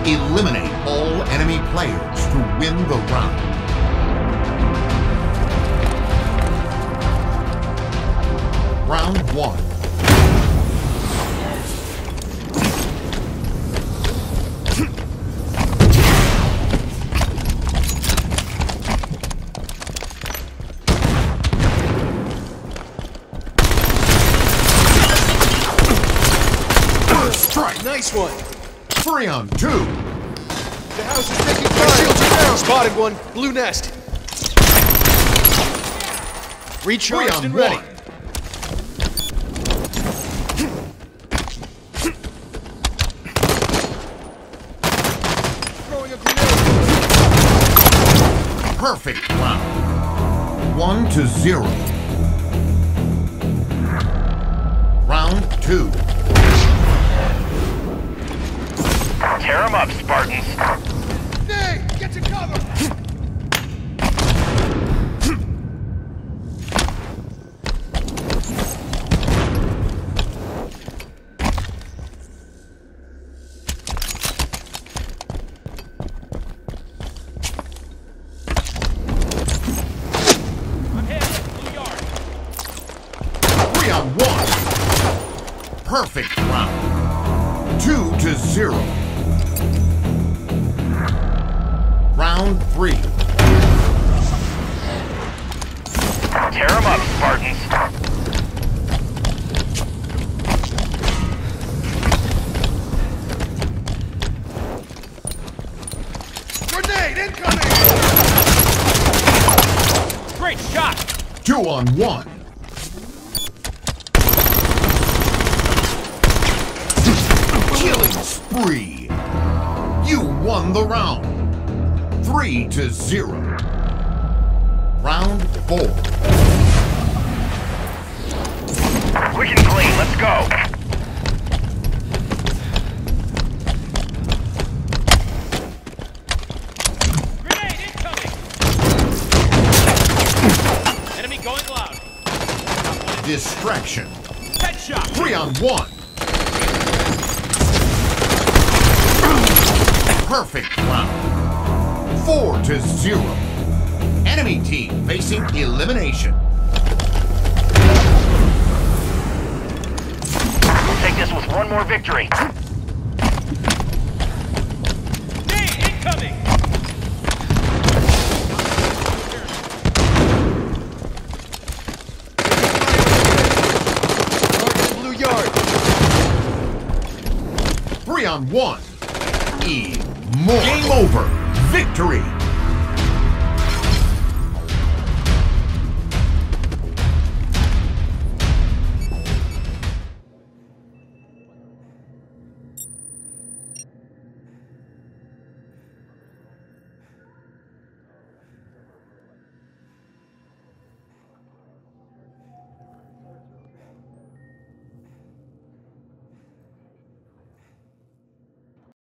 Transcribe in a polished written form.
Eliminate all enemy players to win the round. Round 1. Strike. Nice one. 3 on 2. The house is taking fire. Shields are down. Spotted one. Blue nest. Recharged and ready. 1. Throwing a grenade. Perfect round. 1-0. Round 2. Tear them up, Spartans. Nay, get to cover. I'm hit. Blue yard. 3 on 1. Perfect round. 2-0. Round 3. Tear them up, Spartans. Grenade incoming. Great shot. 2 on 1. Killing spree. You won the round. 3-0. Round 4. Quick and clean. Let's go. Grenade incoming. Enemy going loud. Distraction. Headshot. 3 on 1. Perfect round. 4-0. Enemy team facing elimination. We'll take this with one more victory. Grenade incoming. Target blue yard. 3 on 1. Game over. Victory.